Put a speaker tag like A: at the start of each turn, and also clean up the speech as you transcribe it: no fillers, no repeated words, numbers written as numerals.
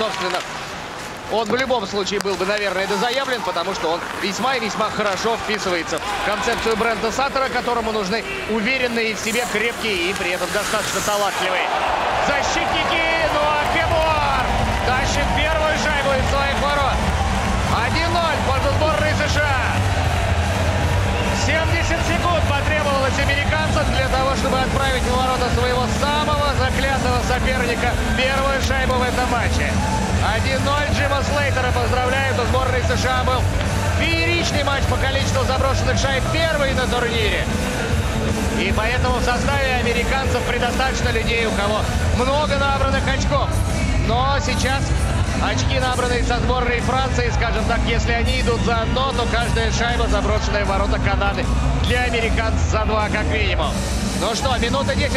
A: собственно, он в любом случае был бы, наверное, дозаявлен, потому что он весьма и весьма хорошо вписывается в концепцию бренда Саттера, которому нужны уверенные в себе, крепкие и при этом достаточно талантливые защитники. Ну а Кемуар тащит первую шайбу из своих ворот. 1-0 в пользу сборной США. 70 секунд потребовалось американцам для того, чтобы отправить в ворота своего самого заклятого соперника первую шайбу в этом матче. 1-0 Джима Слейтера поздравляют. У сборной США был фееричный матч по количеству заброшенных шайб, первый на турнире. И поэтому в составе американцев предостаточно людей, у кого много набранных очков. Но сейчас очки, набранные со сборной Франции, скажем так, если они идут за одно, то каждая шайба, заброшенная в ворота Канады, для американцев за два как минимум. Ну что, минута 10.